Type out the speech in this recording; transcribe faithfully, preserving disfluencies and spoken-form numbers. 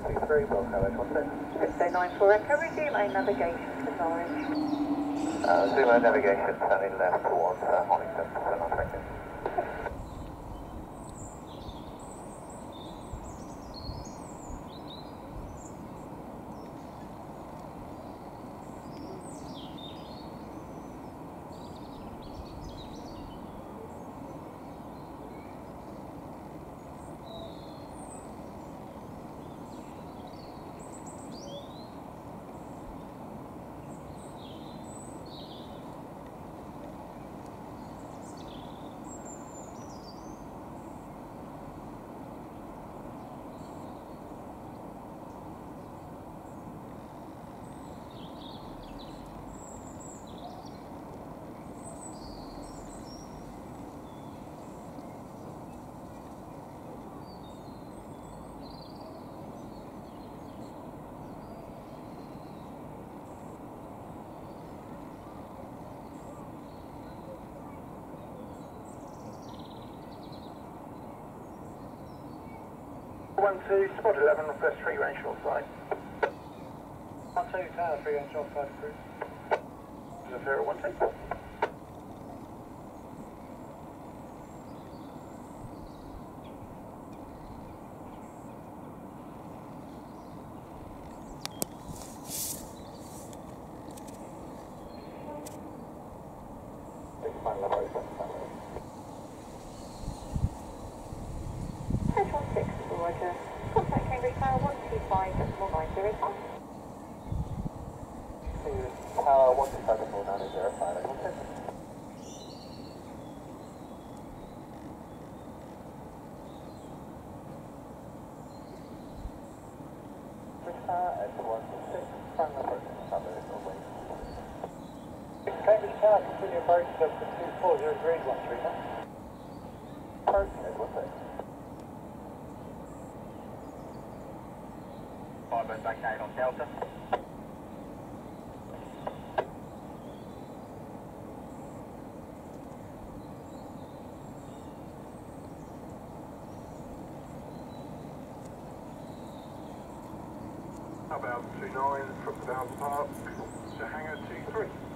two three, Wilco, Edge one six. six oh nine four Echo, resume main navigation to Norwich. Uh, Zulu navigation, turning left towards uh, Honington, so not thinking. one two, spot eleven, request three range short side. one two, tower three range short side approved. zero one two. Roger. Contact Cambridge Tower one two five decimal nine zero five. Tower one two five decimal nine zero five, I want it. Cambridge Tower, Edge one six, front approach, cover is away. Cambridge Tower, continue approach to two four zero three one three. Approach, Edge one six. Five back eight on Delta. About two nine from Downs Park to hangar two three.